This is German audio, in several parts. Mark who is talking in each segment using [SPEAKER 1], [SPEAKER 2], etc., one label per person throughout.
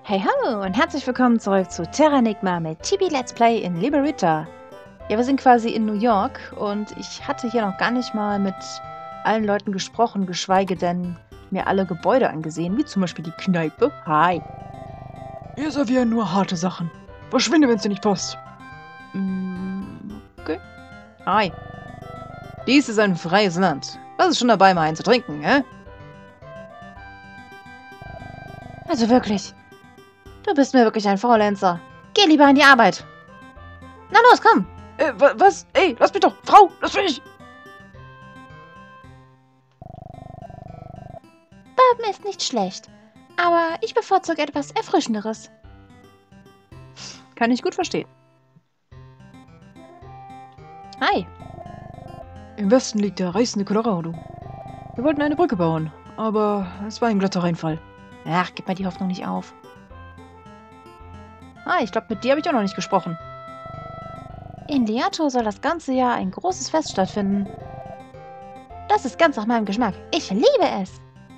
[SPEAKER 1] Hey ho und herzlich willkommen zurück zu Terranigma mit Chibi Let's Play in Liberita. Ja, wir sind quasi in New York und ich hatte hier noch gar nicht mal mit allen Leuten gesprochen, geschweige denn mir alle Gebäude angesehen, wie zum Beispiel die Kneipe. Hi.
[SPEAKER 2] Wir servieren nur harte Sachen. Verschwinde, wenn es dir nicht passt.
[SPEAKER 1] Okay. Hi. Dies ist ein freies Land. Was ist schon dabei, mal einen zu trinken, hä? Also wirklich. Du bist mir wirklich ein Faulenzer. Geh lieber an die Arbeit. Na los, komm.
[SPEAKER 2] Was? Ey, lass mich doch! Frau, lass mich!
[SPEAKER 1] Bourbon ist nicht schlecht, aber ich bevorzuge etwas Erfrischenderes. Kann ich gut verstehen. Hi.
[SPEAKER 2] Im Westen liegt der reißende Colorado. Wir wollten eine Brücke bauen, aber es war ein glatter Reinfall.
[SPEAKER 1] Ach, gib mir die Hoffnung nicht auf. Ich glaube, mit dir habe ich auch noch nicht gesprochen. In Liato soll das ganze Jahr ein großes Fest stattfinden. Das ist ganz nach meinem Geschmack. Ich liebe es.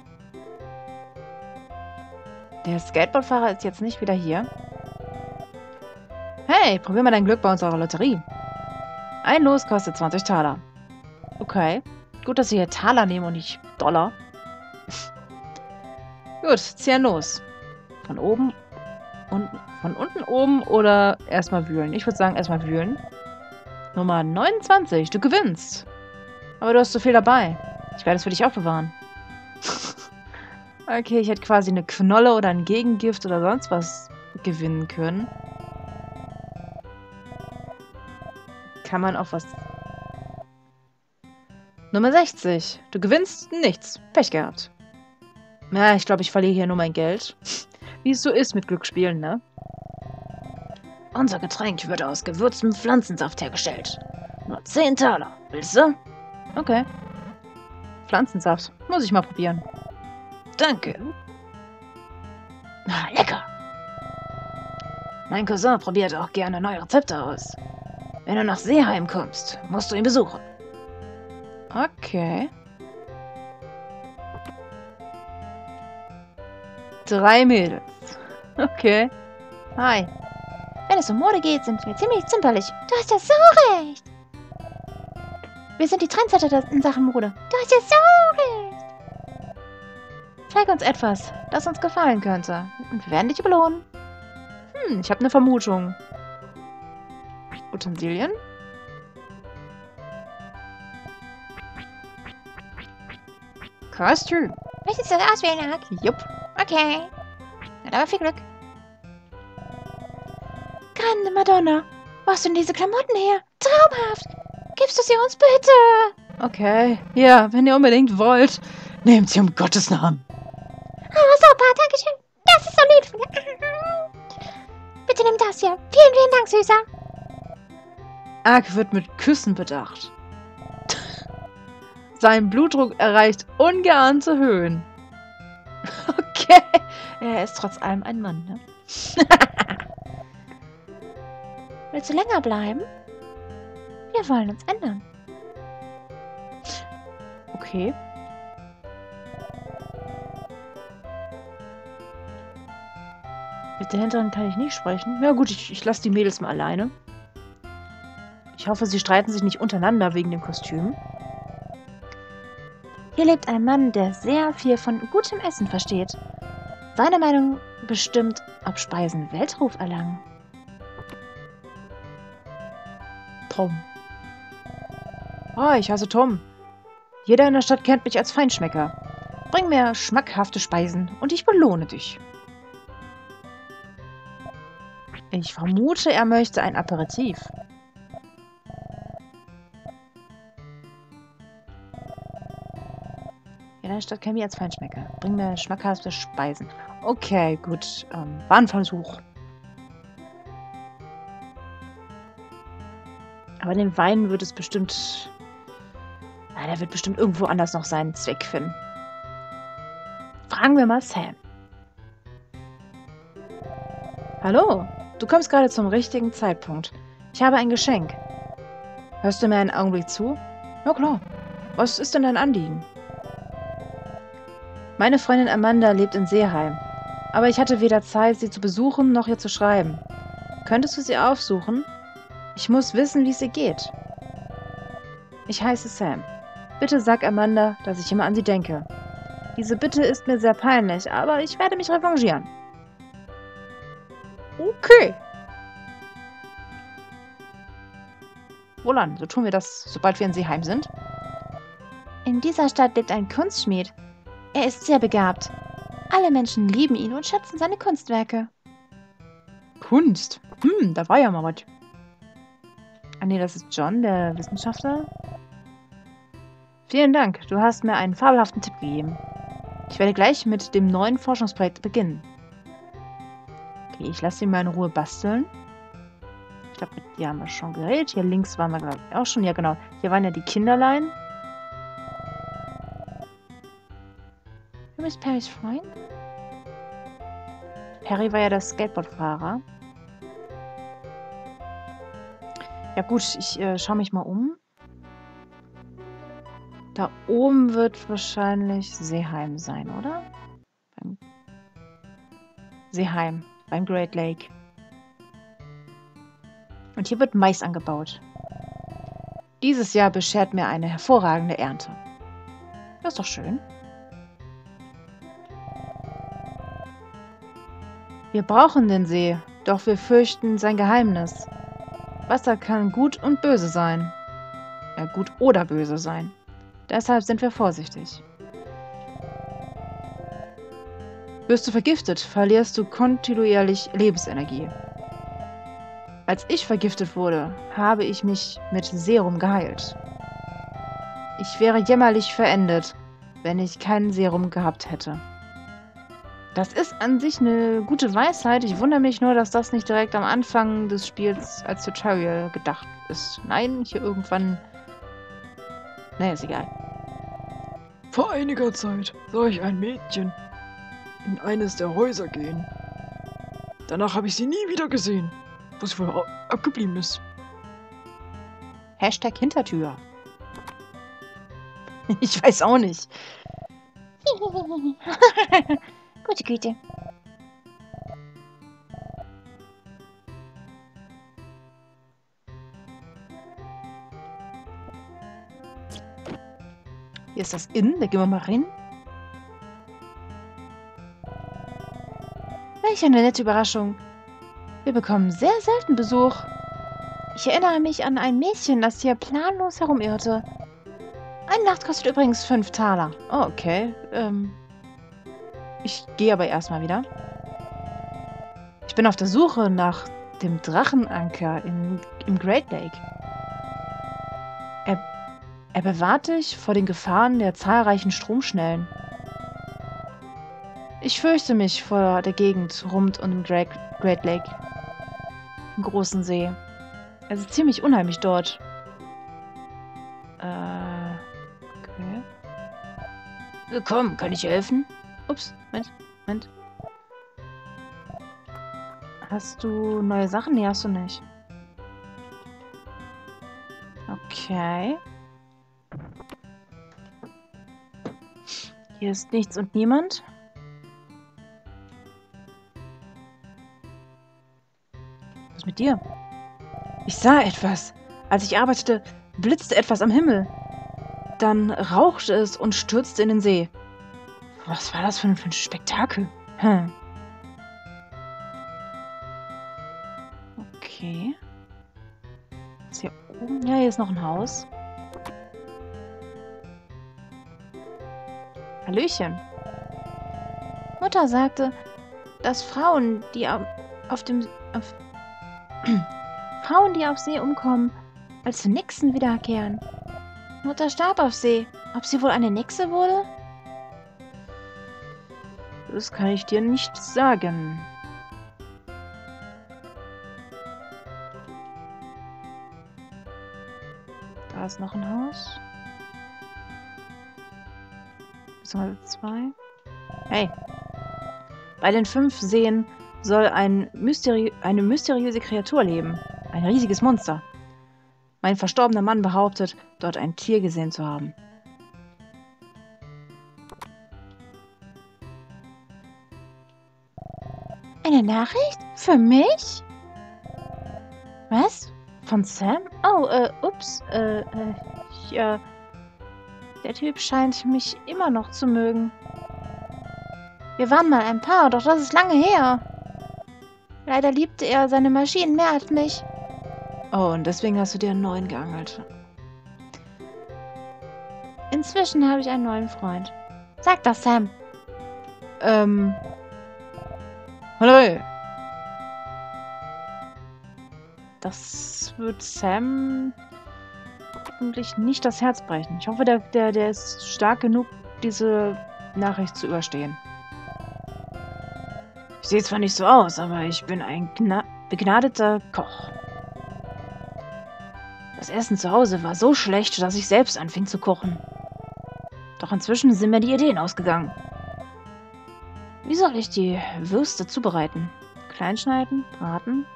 [SPEAKER 1] Der Skateboardfahrer ist jetzt nicht wieder hier. Hey, probier mal dein Glück bei unserer Lotterie. Ein Los kostet 20 Taler. Okay. Gut, dass wir hier Taler nehmen und nicht Dollar. Gut, zieh ein Los. Von oben, unten, von unten oben oder erstmal wühlen? Ich würde sagen, erstmal wühlen. Nummer 29, du gewinnst. Aber du hast so viel dabei. Ich werde es für dich aufbewahren. Okay, ich hätte quasi eine Knolle oder ein Gegengift oder sonst was gewinnen können. Kann man auch was... Nummer 60. Du gewinnst nichts. Pech gehabt. Na, ich glaube, ich verliere hier nur mein Geld. Wie es so ist mit Glücksspielen, ne? Unser Getränk wird aus gewürztem Pflanzensaft hergestellt. Nur 10 Taler. Willst du? Okay. Pflanzensaft. Muss ich mal probieren. Danke. Lecker. Mein Cousin probiert auch gerne neue Rezepte aus. Wenn du nach Seeheim kommst, musst du ihn besuchen. Okay. 3 Mädels. Okay. Hi. Wenn es um Mode geht, sind wir ziemlich zimperlich. Du hast ja so recht. Wir sind die Trendsetter in Sachen Mode. Du hast ja so recht. Zeig uns etwas, das uns gefallen könnte. Und wir werden dich belohnen. Ich habe eine Vermutung. Utensilien? Kostüm.
[SPEAKER 3] Möchtest du das auswählen, Ark?
[SPEAKER 1] Jupp.
[SPEAKER 3] Okay. Na, dann viel Glück.
[SPEAKER 1] Grande Madonna. Wo hast du denn diese Klamotten her? Traumhaft. Gibst du sie uns bitte? Okay. Ja, wenn ihr unbedingt wollt.
[SPEAKER 2] Nehmt sie um Gottes Namen.
[SPEAKER 3] Oh, super, danke schön. Das ist so lieb von dir. Bitte nimm das hier. Vielen, vielen Dank, Süßer.
[SPEAKER 1] Ark wird mit Küssen bedacht. Sein Blutdruck erreicht ungeahnte Höhen. Okay. Er ist trotz allem ein Mann, ne?
[SPEAKER 3] Willst du länger bleiben? Wir wollen uns ändern.
[SPEAKER 1] Okay. Mit der Hinteren kann ich nicht sprechen. Ja gut, ich lasse die Mädels mal alleine. Ich hoffe, sie streiten sich nicht untereinander wegen dem Kostüm. Hier lebt ein Mann, der sehr viel von gutem Essen versteht. Seine Meinung bestimmt, ob Speisen Weltruf erlangen. Tom. Ich heiße Tom. Jeder in der Stadt kennt mich als Feinschmecker. Bring mir schmackhafte Speisen und ich belohne dich. Ich vermute, er möchte ein Aperitif. Jeder in der Stadt kennt mich als Feinschmecker. Bring mir schmackhafte Speisen. Okay, gut. War ein Versuch. Aber den Wein wird es bestimmt... der wird bestimmt irgendwo anders noch seinen Zweck finden. Fragen wir mal Sam. Hallo, du kommst gerade zum richtigen Zeitpunkt. Ich habe ein Geschenk. Hörst du mir einen Augenblick zu? Ja klar. Was ist denn dein Anliegen? Meine Freundin Amanda lebt in Seeheim. aber ich hatte weder Zeit, sie zu besuchen, noch ihr zu schreiben. Könntest du sie aufsuchen? Ich muss wissen, wie es ihr geht. Ich heiße Sam. Bitte sag Amanda, dass ich immer an sie denke. Diese Bitte ist mir sehr peinlich, aber ich werde mich revanchieren. Okay. Wohlan, so tun wir das, sobald wir in See heim sind.
[SPEAKER 3] In dieser Stadt lebt ein Kunstschmied. Er ist sehr begabt. Alle Menschen lieben ihn und schätzen seine Kunstwerke.
[SPEAKER 1] Kunst? Da war ja mal was. Ah nee, das ist John, der Wissenschaftler. Vielen Dank, du hast mir einen fabelhaften Tipp gegeben. Ich werde gleich mit dem neuen Forschungsprojekt beginnen. Okay, ich lasse ihn mal in Ruhe basteln. Ich glaube, mit dir haben wir schon geredet. Hier links waren wir, glaube ich, auch schon. Ja, genau. Hier waren ja die Kinderlein.
[SPEAKER 3] Du bist Perrys Freund?
[SPEAKER 1] Perry war ja der Skateboardfahrer. Ja gut, ich schaue mich mal um. Da oben wird wahrscheinlich Seeheim sein, oder? Seeheim, beim Great Lake. Und hier wird Mais angebaut. Dieses Jahr beschert mir eine hervorragende Ernte. Das ist doch schön. Wir brauchen den See, doch wir fürchten sein Geheimnis. Wasser kann gut und böse sein. Ja, gut oder böse sein. Deshalb sind wir vorsichtig. Wirst du vergiftet, verlierst du kontinuierlich Lebensenergie. Als ich vergiftet wurde, habe ich mich mit Serum geheilt. Ich wäre jämmerlich verendet, wenn ich kein Serum gehabt hätte. Das ist an sich eine gute Weisheit. Ich wundere mich nur, dass das nicht direkt am Anfang des Spiels als Tutorial gedacht ist. Nein, hier irgendwann... Nee, ist egal.
[SPEAKER 2] Vor einiger Zeit sah ich ein Mädchen in eines der Häuser gehen. Danach habe ich sie nie wieder gesehen, wo sie wohl abgeblieben ist.
[SPEAKER 1] Hashtag Hintertür. Ich weiß auch nicht.
[SPEAKER 3] Gute Güte.
[SPEAKER 1] Hier ist das Inn, da gehen wir mal rein.
[SPEAKER 3] Welch eine nette Überraschung. Wir bekommen sehr selten Besuch. Ich erinnere mich an ein Mädchen, das hier planlos herumirrte. Eine Nacht kostet übrigens 5 Taler.
[SPEAKER 1] Oh, okay. Ich gehe aber erstmal wieder. Ich bin auf der Suche nach dem Drachenanker im Great Lake. Er bewahrt dich vor den Gefahren der zahlreichen Stromschnellen. Ich fürchte mich vor der Gegend rund um den Great Lake. Im großen See. Es ist ziemlich unheimlich dort. Okay. Willkommen, kann ich helfen? Ups, Moment. Hast du neue Sachen? Nee, hast du nicht. Okay. Hier ist nichts und niemand. Was ist mit dir? Ich sah etwas. Als ich arbeitete, blitzte etwas am Himmel. Dann rauchte es und stürzte in den See. Was war das für ein Spektakel? Okay. Ist hier oben? Ja, hier ist noch ein Haus. Hallöchen.
[SPEAKER 3] Mutter sagte, dass Frauen, die Frauen, die auf See umkommen, als Nixen wiederkehren. Mutter starb auf See. Ob sie wohl eine Nixe wurde?
[SPEAKER 1] Das kann ich dir nicht sagen. Da ist noch ein Haus. Beziehungsweise 2. Hey. Bei den 5 Seen soll eine mysteriöse Kreatur leben. Ein riesiges Monster. Mein verstorbener Mann behauptet, dort ein Tier gesehen zu haben.
[SPEAKER 3] Eine Nachricht? Für mich? Was? Von Sam? Oh, ups. Ja. Der Typ scheint mich immer noch zu mögen. Wir waren mal ein Paar, doch das ist lange her. Leider liebte er seine Maschinen mehr als mich.
[SPEAKER 1] Oh, und deswegen hast du dir einen neuen geangelt.
[SPEAKER 3] Inzwischen habe ich einen neuen Freund. Sag das, Sam.
[SPEAKER 1] Hallo. Das wird Sam hoffentlich nicht das Herz brechen. Ich hoffe, der ist stark genug, diese Nachricht zu überstehen. Ich sehe zwar nicht so aus, aber ich bin ein begnadeter Koch. Das Essen zu Hause war so schlecht, dass ich selbst anfing zu kochen. Doch inzwischen sind mir die Ideen ausgegangen. Wie soll ich die Würste zubereiten? Kleinschneiden? Braten?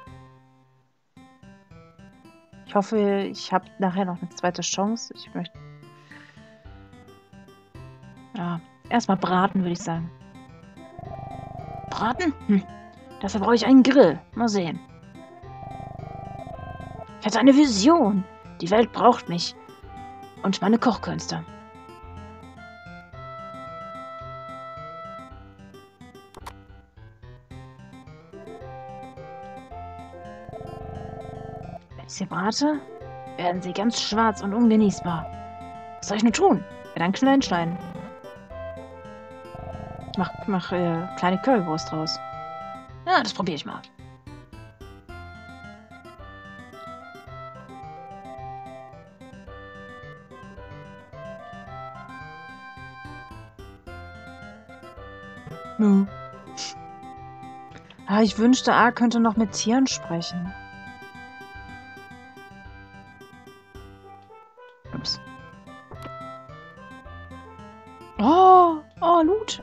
[SPEAKER 1] Ich hoffe, ich habe nachher noch eine zweite Chance. Ich möchte... Ja, erstmal braten, würde ich sagen. Braten? Dafür brauche ich einen Grill. Mal sehen. Ich hatte eine Vision. Die Welt braucht mich. Und meine Kochkünste. Wenn ich sie brate, werden sie ganz schwarz und ungenießbar. Was soll ich nur tun? Ja, dann klein schneiden. Mach kleine Currywurst draus. Ja, das probiere ich mal. No. Ah, ich wünschte, A könnte noch mit Tieren sprechen. Ups. Oh, Loot.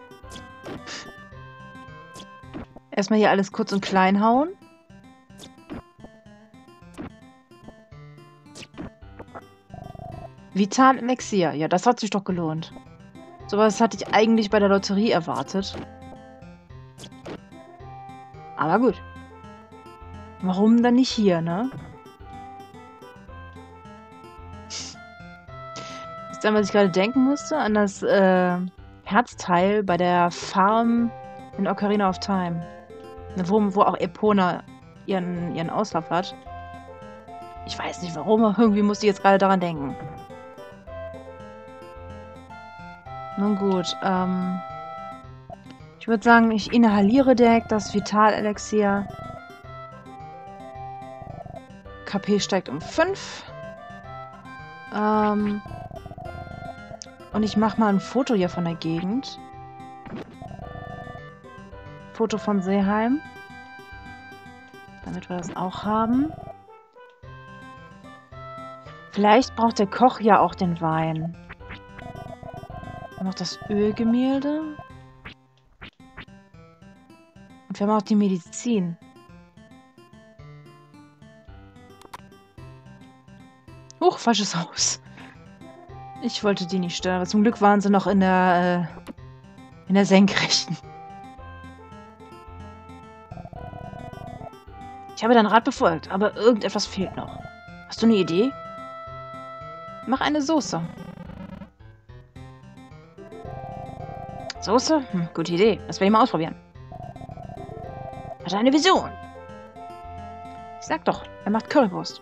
[SPEAKER 1] Erstmal hier alles kurz und klein hauen. Vital Elixier. Ja, das hat sich doch gelohnt. Sowas hatte ich eigentlich bei der Lotterie erwartet. Aber gut. Warum dann nicht hier, ne? Wisst ihr, was ich gerade denken musste? An das Herzteil bei der Farm in Ocarina of Time. Wo auch Epona ihren Auslauf hat. Ich weiß nicht warum, aber irgendwie musste ich jetzt gerade daran denken. Nun gut, ich würde sagen, ich inhaliere direkt das Vital-Elixier. KP steigt um 5. Und ich mache mal ein Foto hier von der Gegend. Foto von Seeheim. Damit wir das auch haben. Vielleicht braucht der Koch ja auch den Wein. Und noch das Ölgemälde. Und wir haben auch die Medizin. Huch, falsches Haus. Ich wollte die nicht stören, aber zum Glück waren sie noch in der Senkrechten. Ich habe deinen Rat befolgt, aber irgendetwas fehlt noch. Hast du eine Idee? Mach eine Soße. Soße? Gute Idee. Das werde ich mal ausprobieren. Hat eine Vision. Ich sag doch, er macht Currywurst.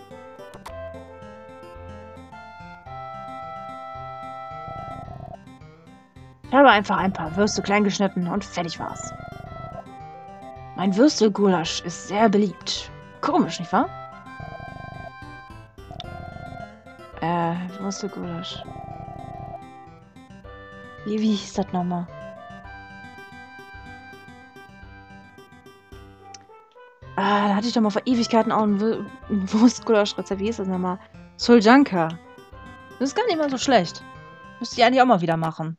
[SPEAKER 1] Ich habe einfach ein paar Würste klein geschnitten und fertig war's. Mein Würstelgulasch ist sehr beliebt. Komisch, nicht wahr? Würstelgulasch. Wie hieß das nochmal? Da hatte ich doch mal vor Ewigkeiten auch ein Wurstgulasch-Rezept. Wie hieß das nochmal? Soljanka. Das ist gar nicht mal so schlecht. Müsste ich eigentlich auch mal wieder machen.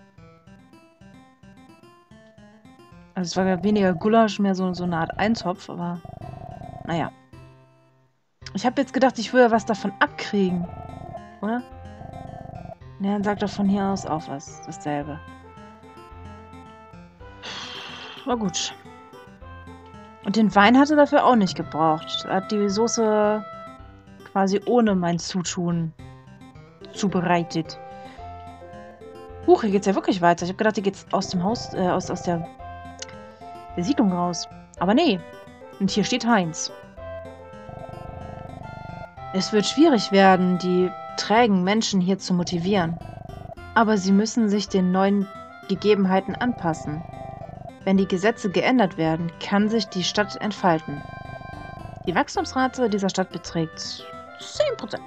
[SPEAKER 1] Also es war weniger Gulasch, mehr so eine Art Eintopf, aber naja. Ich habe jetzt gedacht, ich würde was davon abkriegen. Oder? Ne, dann sagt doch von hier aus auch dasselbe. War gut. Und den Wein hat er dafür auch nicht gebraucht. Er hat die Soße quasi ohne mein Zutun zubereitet. Huch, hier geht's ja wirklich weiter. Ich habe gedacht, hier geht's aus dem Haus, aus der Siedlung raus. Aber nee. Und hier steht Heinz. Es wird schwierig werden, die trägen Menschen hier zu motivieren. Aber sie müssen sich den neuen Gegebenheiten anpassen. Wenn die Gesetze geändert werden, kann sich die Stadt entfalten. Die Wachstumsrate dieser Stadt beträgt 10%.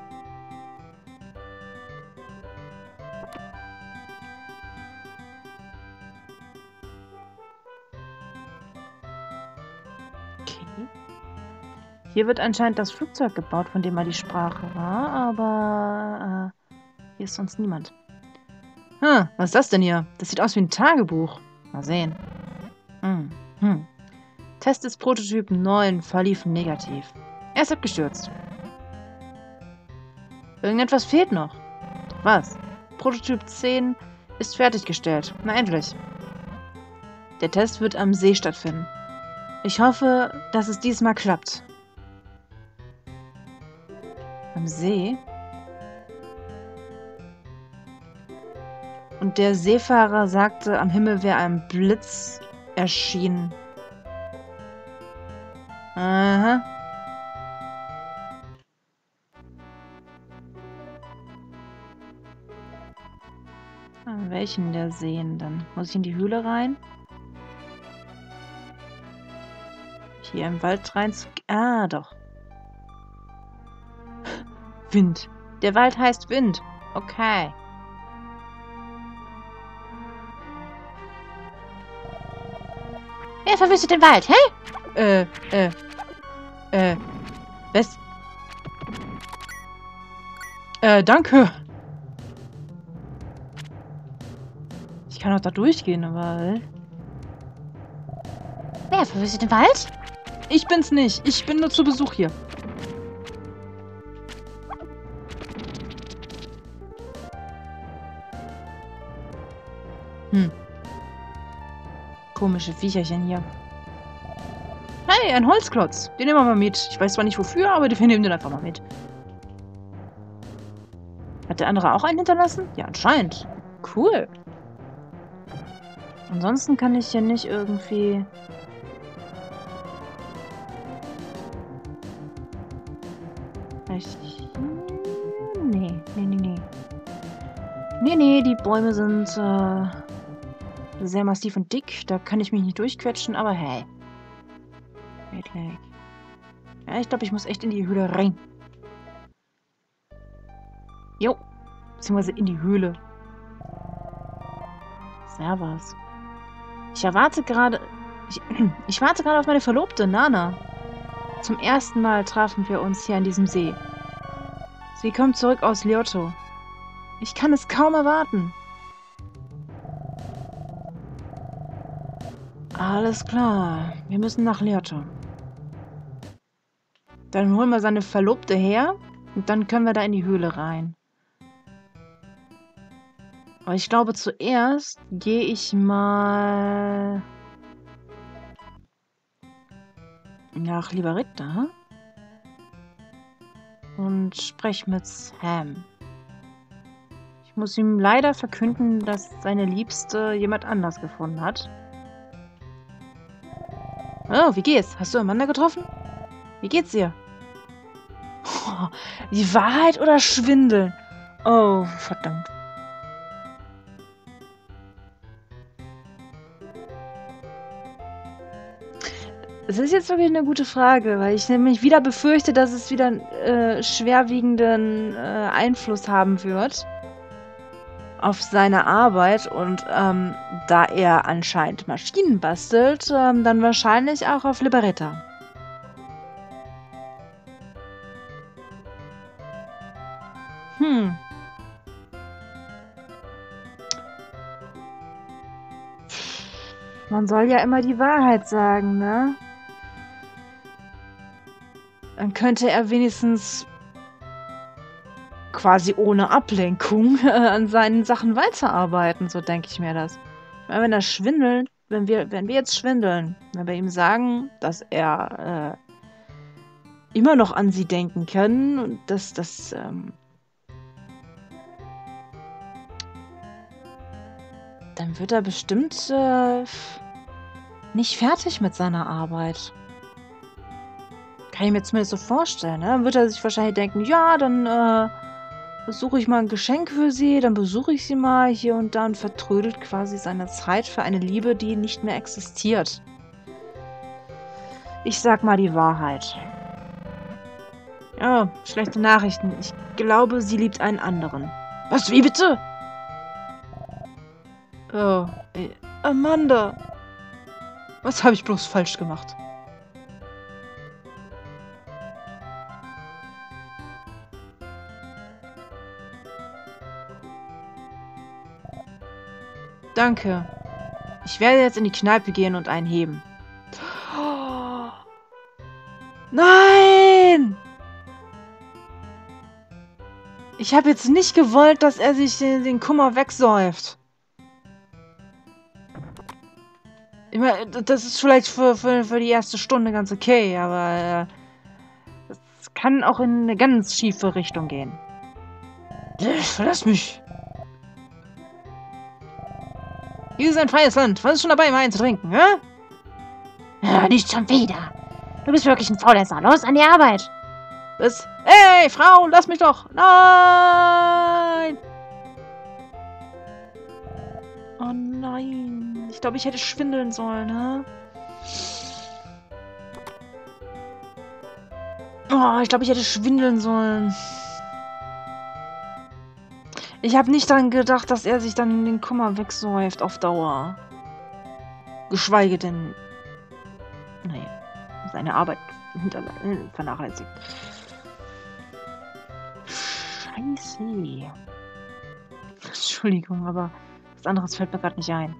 [SPEAKER 1] Okay. Hier wird anscheinend das Flugzeug gebaut, von dem mal die Sprache war, aber hier ist sonst niemand. Was ist das denn hier? Das sieht aus wie ein Tagebuch. Mal sehen. Test des Prototypen 9 verlief negativ. Er ist abgestürzt. Irgendetwas fehlt noch. Was? Prototyp 10 ist fertiggestellt. Na endlich. Der Test wird am See stattfinden. Ich hoffe, dass es diesmal klappt. Am See? Und der Seefahrer sagte, am Himmel wäre ein Blitz erschienen. Aha. Welchen der Seen dann? Muss ich in die Höhle rein? Hier im Wald rein zu... Ah, doch. Wind. Der Wald heißt Wind. Okay.
[SPEAKER 3] Wer verwüstet den Wald, hä?
[SPEAKER 1] Was? Danke. Ich kann auch da durchgehen, aber...
[SPEAKER 3] Wer verwüstet den Wald?
[SPEAKER 1] Ich bin's nicht. Ich bin nur zu Besuch hier. Komische Viecherchen hier. Hey, ein Holzklotz. Den nehmen wir mal mit. Ich weiß zwar nicht wofür, aber wir nehmen den einfach mal mit. Hat der andere auch einen hinterlassen? Ja, anscheinend. Cool. Ansonsten kann ich hier nicht irgendwie... Nee. Nee, die Bäume sind sehr massiv und dick. Da kann ich mich nicht durchquetschen, aber hey. Great Lake. Ja, ich glaube, ich muss echt in die Höhle rein. Jo. Beziehungsweise in die Höhle. Servus. Ich warte gerade auf meine Verlobte, Nana. Zum ersten Mal trafen wir uns hier an diesem See. Sie kommt zurück aus Liotto. Ich kann es kaum erwarten. Alles klar. Wir müssen nach Liotto. Dann holen wir seine Verlobte her und dann können wir da in die Höhle rein. Aber ich glaube, zuerst gehe ich mal nach Liberita und spreche mit Sam. Ich muss ihm leider verkünden, dass seine Liebste jemand anders gefunden hat. Oh, wie geht's? Hast du Amanda getroffen? Wie geht's ihr? Oh, die Wahrheit oder Schwindeln? Oh, verdammt. Das ist jetzt wirklich eine gute Frage, weil ich nämlich wieder befürchte, dass es wieder einen schwerwiegenden Einfluss haben wird auf seine Arbeit und da er anscheinend Maschinen bastelt, dann wahrscheinlich auch auf Liberetta. Man soll ja immer die Wahrheit sagen, ne? Dann könnte er wenigstens quasi ohne Ablenkung an seinen Sachen weiterarbeiten, so denke ich mir das. Ich meine, wenn er schwindelt, wenn wir jetzt schwindeln, wenn wir ihm sagen, dass er immer noch an sie denken kann und dass dann wird er bestimmt nicht fertig mit seiner Arbeit. Kann ich mir zumindest so vorstellen, ne? Dann wird er sich wahrscheinlich denken, ja, dann suche ich mal ein Geschenk für sie, dann besuche ich sie mal hier und da und vertrödelt quasi seine Zeit für eine Liebe, die nicht mehr existiert. Ich sag mal die Wahrheit. Ja, schlechte Nachrichten. Ich glaube, sie liebt einen anderen. Was, wie bitte? Oh, Amanda. Was habe ich bloß falsch gemacht? Danke. Ich werde jetzt in die Kneipe gehen und einen heben. Oh. Nein! Ich habe jetzt nicht gewollt, dass er sich den Kummer wegsäuft. Ich meine, das ist vielleicht für die erste Stunde ganz okay, aber das kann auch in eine ganz schiefe Richtung gehen. Verlass mich. Hier ist ein freies Land. Was ist schon dabei, mal einen zu trinken, hä?
[SPEAKER 3] Ja, nicht schon wieder. Du bist wirklich ein Faulesser. Los, an die Arbeit.
[SPEAKER 1] Was? Ey, Frau, lass mich doch. Nein! Oh nein. Ich glaube, ich hätte schwindeln sollen, hä? Oh, ich glaube, ich hätte schwindeln sollen. Ich habe nicht daran gedacht, dass er sich dann den Kummer wegsäuft auf Dauer. Geschweige denn, naja, seine Arbeit vernachlässigt. Scheiße. Entschuldigung, aber was anderes fällt mir gerade nicht ein.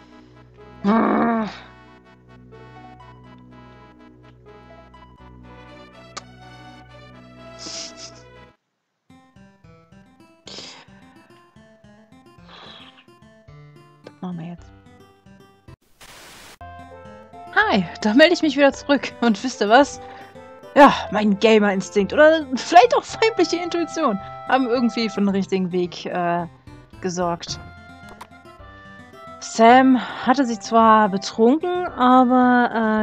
[SPEAKER 1] Machen wir jetzt. Hi, da melde ich mich wieder zurück. Und wisst ihr was? Ja, mein Gamer-Instinkt oder vielleicht auch feindliche Intuition haben irgendwie für den richtigen Weg gesorgt. Sam hatte sich zwar betrunken, aber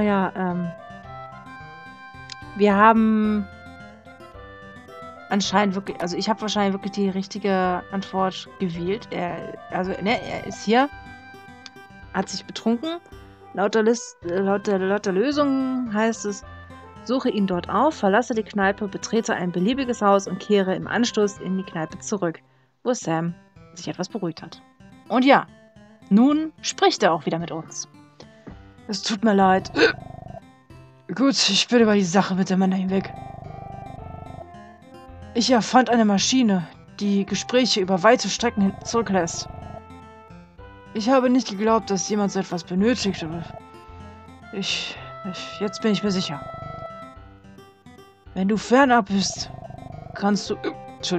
[SPEAKER 1] wir haben anscheinend wirklich, also ich habe wahrscheinlich wirklich die richtige Antwort gewählt. Er ist hier, hat sich betrunken. Laut der Lösung heißt es, suche ihn dort auf, verlasse die Kneipe, betrete ein beliebiges Haus und kehre im Anschluss in die Kneipe zurück, wo Sam sich etwas beruhigt hat. Und ja, nun spricht er auch wieder mit uns. Es tut mir leid. Gut, ich bin über die Sache mit dem Mann hinweg. Ich erfand eine Maschine, die Gespräche über weite Strecken zurücklässt. Ich habe nicht geglaubt, dass jemand so etwas benötigt, aber jetzt bin ich mir sicher. Wenn du fernab bist, kannst du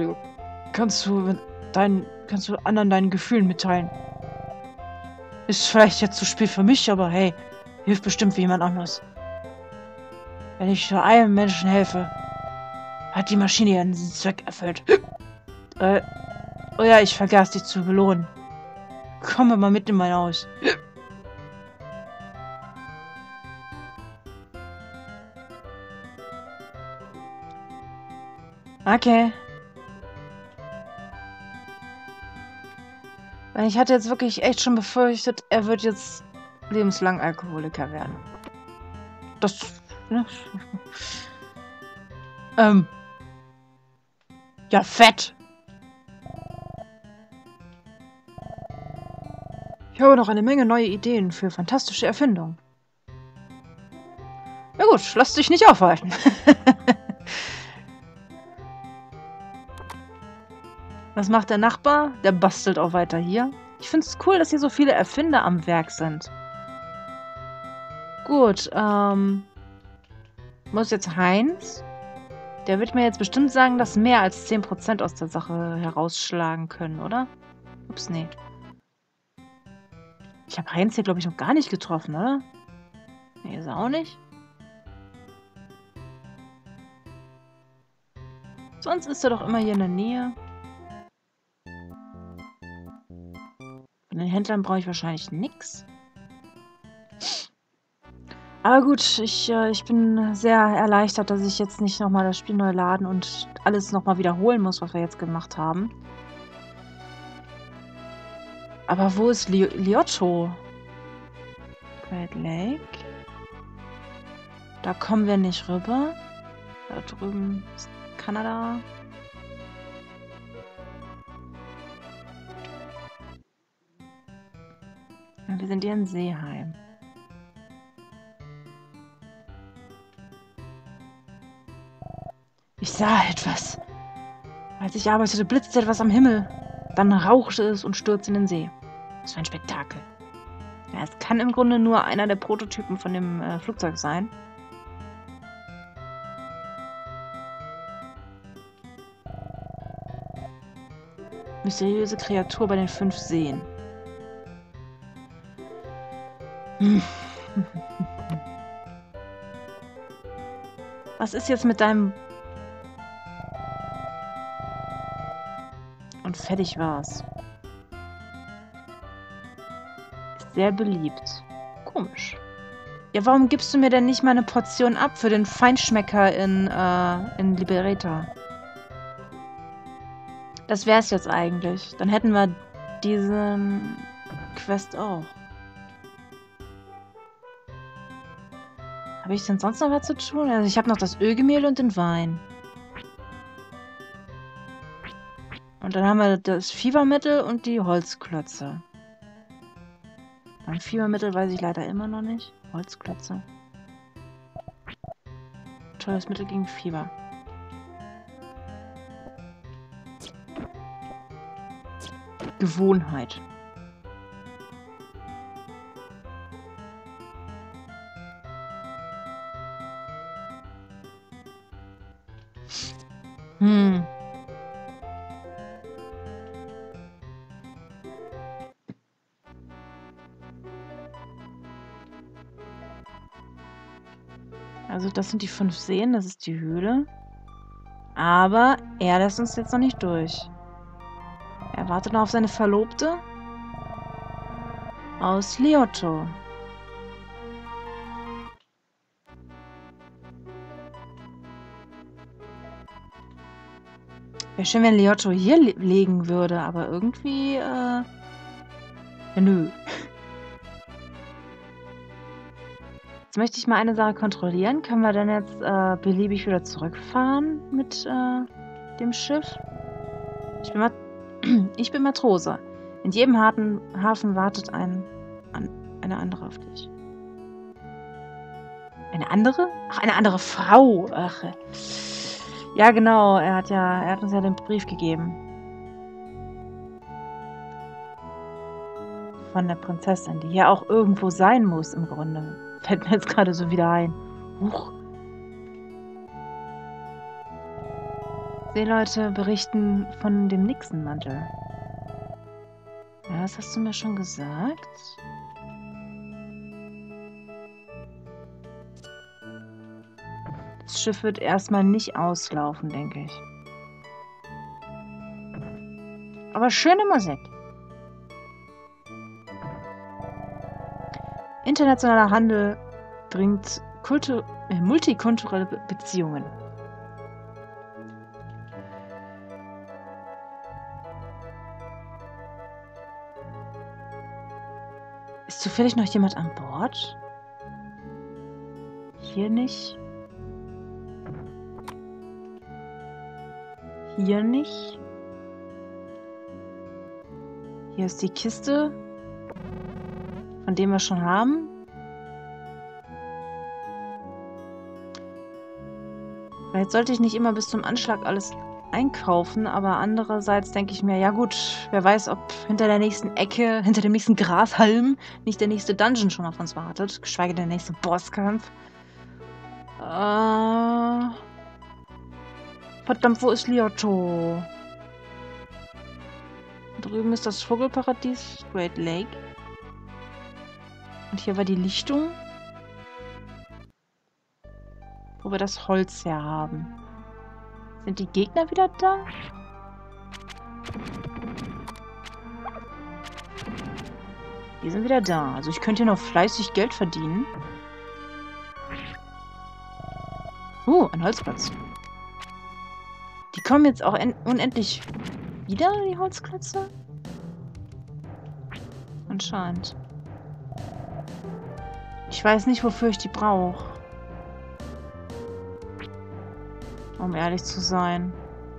[SPEAKER 1] anderen deinen Gefühlen mitteilen. Ist vielleicht jetzt zu spät für mich, aber hey, hilft bestimmt für jemand anderes. Wenn ich nur einem Menschen helfe, hat die Maschine ihren Zweck erfüllt. Oh ja, ich vergaß dich zu belohnen. Komm mal mit in mein Haus. Okay. Weil ich hatte jetzt wirklich echt schon befürchtet, er wird jetzt lebenslang Alkoholiker werden. Das, ne? Ja, fett. Ich habe noch eine Menge neue Ideen für fantastische Erfindungen. Na gut, lass dich nicht aufhalten. Was macht der Nachbar? Der bastelt auch weiter hier. Ich finde es cool, dass hier so viele Erfinder am Werk sind. Gut, muss jetzt Heinz. Der wird mir jetzt bestimmt sagen, dass mehr als 10% aus der Sache herausschlagen können, oder? Ups, nee. Ich habe Heinz hier, glaube ich, noch gar nicht getroffen, oder? Nee, ist er auch nicht. Sonst ist er doch immer hier in der Nähe. Von den Händlern brauche ich wahrscheinlich nichts. Aber gut, ich bin sehr erleichtert, dass ich jetzt nicht nochmal das Spiel neu laden und alles nochmal wiederholen muss, was wir jetzt gemacht haben. Aber wo ist Liotto? Great Lake? Da kommen wir nicht rüber. Da drüben ist Kanada. Ja, wir sind hier in Seeheim. Ich sah etwas. Als ich arbeitete, blitzte etwas am Himmel. Dann rauchte es und stürzte in den See. Das war ein Spektakel. Ja, es kann im Grunde nur einer der Prototypen von dem Flugzeug sein. Mysteriöse Kreatur bei den 5 Seen. Was ist jetzt mit deinem... Und fertig war's. Ist sehr beliebt. Komisch. Ja, warum gibst du mir denn nicht mal eine Portion ab für den Feinschmecker in Libereta? Das wär's jetzt eigentlich. Dann hätten wir diesen Quest auch. Habe ich denn sonst noch was zu tun? Also ich habe noch das Ölgemälde und den Wein. Und dann haben wir das Fiebermittel und die Holzklötze. Beim Fiebermittel weiß ich leider immer noch nicht. Holzklötze. Tolles Mittel gegen Fieber. Gewohnheit. Also das sind die 5 Seen, das ist die Höhle. Aber er lässt uns jetzt noch nicht durch. Er wartet noch auf seine Verlobte aus Liotto. Wäre schön, wenn Liotto hier legen würde, aber irgendwie, ja, nö. Jetzt möchte ich mal eine Sache kontrollieren. Können wir denn jetzt beliebig wieder zurückfahren mit dem Schiff? Ich bin Matrose. In jedem Hafen wartet eine andere auf dich. Eine andere? Ach, eine andere Frau. Ach. Ja, genau. Er hat uns ja den Brief gegeben. Von der Prinzessin, die hier auch irgendwo sein muss, im Grunde. Fällt mir jetzt gerade so wieder ein. Huch. Seeleute berichten von dem Nixenmantel. Ja, das hast du mir schon gesagt. Das Schiff wird erstmal nicht auslaufen, denke ich. Aber schöne Musik. Internationaler Handel bringt multikulturelle Beziehungen. Ist zufällig noch jemand an Bord? Hier nicht. Hier nicht. Hier ist die Kiste, von dem wir schon haben. Vielleicht sollte ich nicht immer bis zum Anschlag alles einkaufen, aber andererseits denke ich mir, ja gut, wer weiß, ob hinter der nächsten Ecke, hinter dem nächsten Grashalm nicht der nächste Dungeon schon auf uns wartet, geschweige denn der nächste Bosskampf. Verdammt, wo ist Liotto? Drüben ist das Vogelparadies, Great Lake. Und hier war die Lichtung, wo wir das Holz her haben. Sind die Gegner wieder da? Die sind wieder da. Also ich könnte hier noch fleißig Geld verdienen. Ein Holzklotz. Die kommen jetzt auch unendlich wieder, die Holzklötze? Anscheinend. Ich weiß nicht, wofür ich die brauche. Um ehrlich zu sein.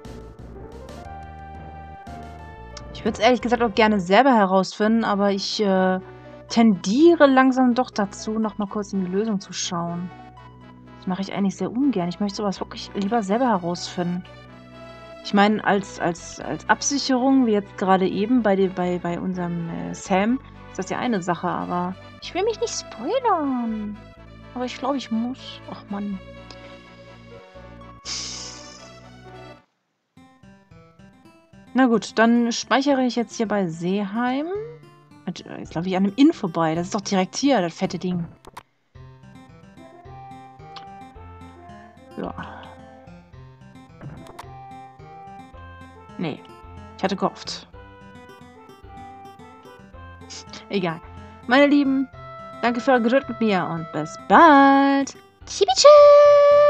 [SPEAKER 1] Ich würde es ehrlich gesagt auch gerne selber herausfinden, aber ich tendiere langsam doch dazu, noch mal kurz in die Lösung zu schauen. Das mache ich eigentlich sehr ungern. Ich möchte sowas wirklich lieber selber herausfinden. Ich meine, als Absicherung, wie jetzt gerade eben bei unserem Sam, ist das ja eine Sache, aber ich will mich nicht spoilern. Aber ich glaube, ich muss. Ach Mann. Na gut, dann speichere ich jetzt hier bei Seeheim. Jetzt laufe ich an einem Inn vorbei. Das ist doch direkt hier, das fette Ding. Ja. Nee. Ich hatte gehofft. Egal. Meine Lieben, danke für eure Geduld mit mir und bis bald.
[SPEAKER 3] Tschüss.